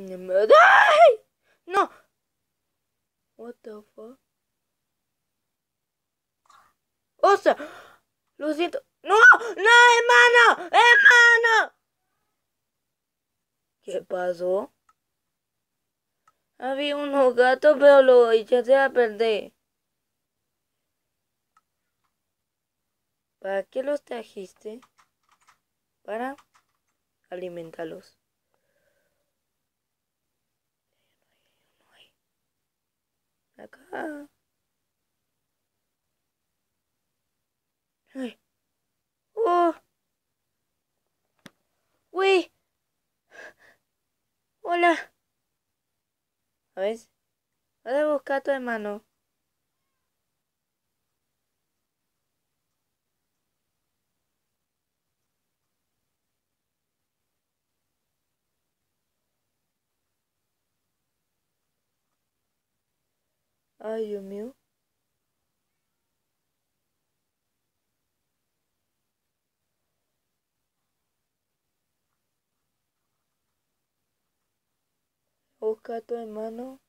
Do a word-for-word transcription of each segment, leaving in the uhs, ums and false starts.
¡Ay! No. What the fuck? O sea, lo siento. ¡No! ¡No, hermano! ¡Hermano! ¿Qué pasó? Había unos gatos, pero lo echaste a perder. ¿Para qué los trajiste? Para alimentarlos. Acá. Ay. Oh. Uy. Hola. A ver. Voy a buscar a tu hermano. Ay, Dios mío. Busca a tu hermano.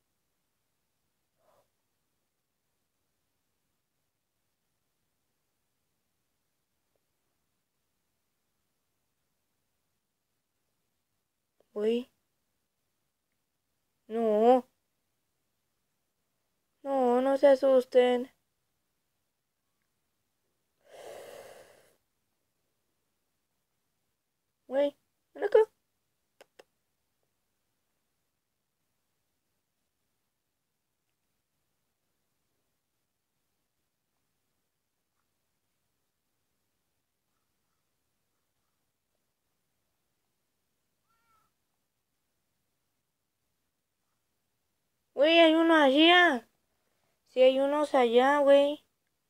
Uy. No. No, no se asusten. Uy. Ven acá. Uy, hay uno allá. Sí, hay unos allá, güey.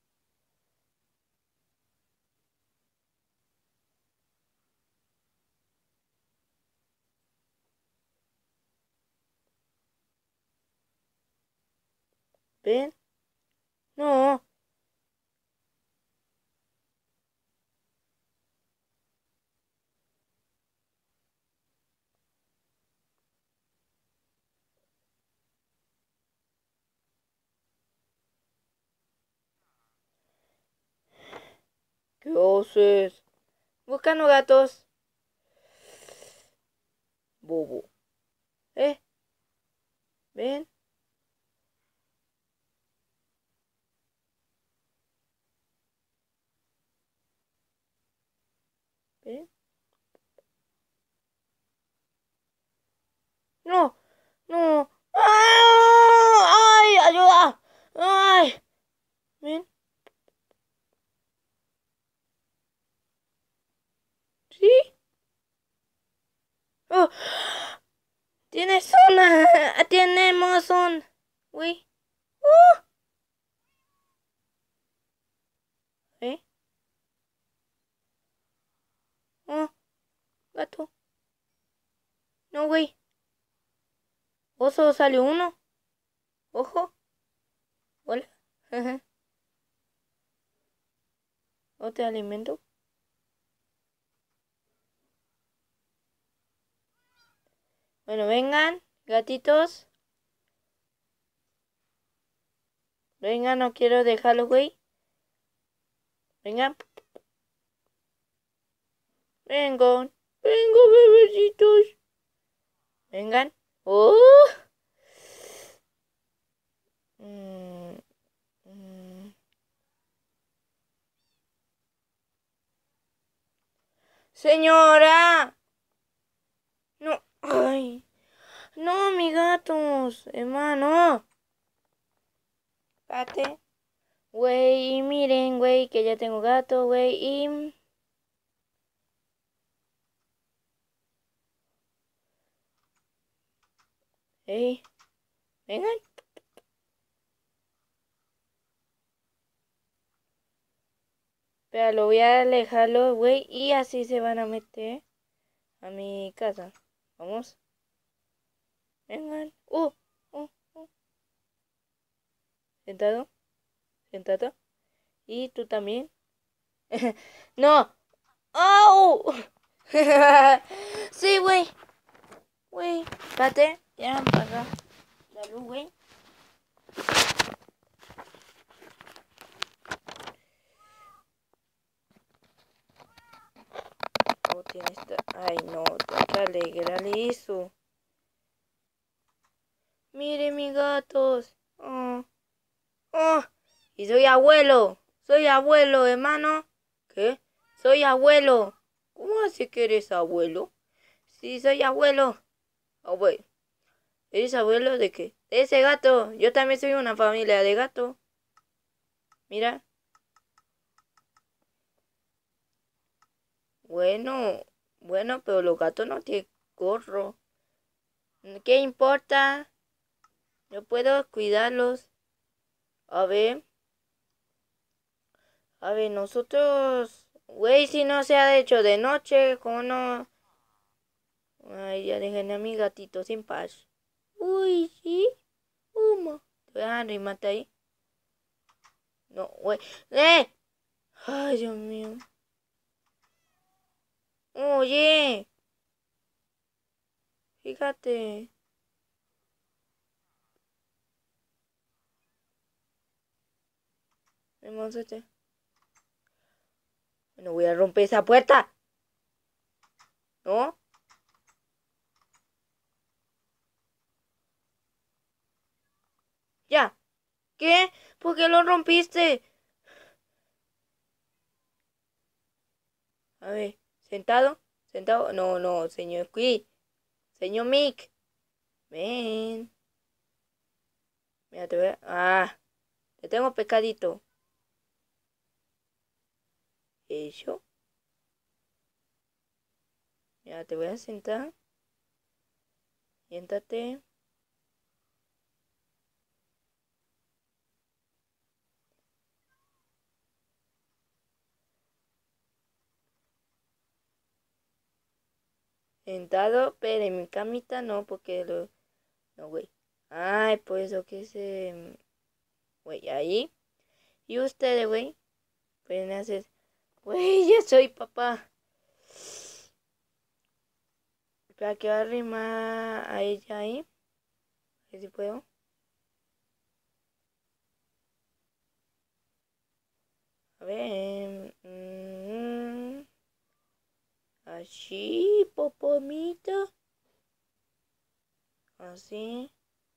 ¿Ven? No. ¿Qué haces? Buscando gatos. Bobo. ¿Eh? ¿Ven? ¿Ven? No. No. ¡Ay! ¡Ayuda! ¡Ay! ¿Ven? ¿Sí? Oh. Tienes una. Tenemos un. Uy. Uh. ¿Eh? Oh. Gato. No, güey. Oso salió uno. Ojo. Hola. ¿O te alimento? Bueno, vengan, gatitos. Vengan, no quiero dejarlo, güey. Vengan. Vengan. Vengan, bebecitos. Vengan. Oh. Mm, mm. Señora. No. Ay. No, mis gatos. Hermano. Pate. Güey, y miren, güey, que ya tengo gato, güey, y... Ey, vengan. Pero lo voy a alejarlo, güey, y así se van a meter a mi casa. Vamos. Vengan. Uh, uh, uh. Sentado. Sentado. Y tú también. No. ¡Oh! Sí, güey. Güey. Espérate, ya apaga la luz, güey. Oh, tiene esta... Ay, no, tengo que alegrarle eso. Mire, mis gatos. Oh, oh. Y soy abuelo. Soy abuelo, hermano. ¿Qué? Soy abuelo. ¿Cómo así que eres abuelo? Sí, soy abuelo. Oh, güey. ¿Eres abuelo de qué? De ese gato. Yo también soy una familia de gato. Mira. Bueno, bueno, pero los gatos no tienen gorro. ¿Qué importa? Yo puedo cuidarlos. A ver. A ver, nosotros... Güey, si no se ha hecho de noche, ¿cómo no? Ay, ya dejen a mi gatito sin paz. Uy, sí. Humo. Te voy a arrimarte ahí. No, güey. ¡Eh! Ay, Dios mío. Oye. Fíjate. Vamos a este. Bueno, voy a romper esa puerta. ¿No? Ya. ¿Qué? ¿Por qué lo rompiste? A ver, ¿sentado? ¿Sentado? No, no, señor Qui. Señor Mick. Ven. Mira, te voy a... Ah, te tengo pescadito. Eso. Mira, te voy a sentar. Siéntate. Sentado, pero en mi camita no, porque lo... No, güey. Ay, pues eso que se... Güey, ahí. Y ustedes, güey, pueden hacer... Güey, ya soy papá. Espera que va a arrimar a ella ahí. A ver si puedo. A ver. Mm, así, popomita. Así.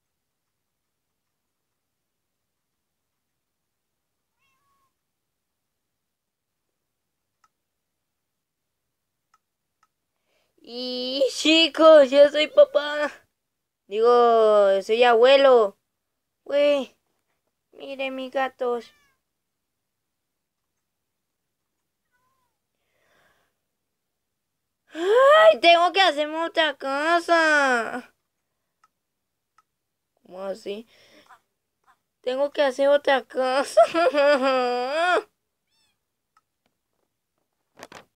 Y chicos, yo soy papá. Digo, soy abuelo. Güey, miren mis gatos. ¡Ay! Tengo que hacerme otra casa. ¿Cómo así? Tengo que hacer otra casa.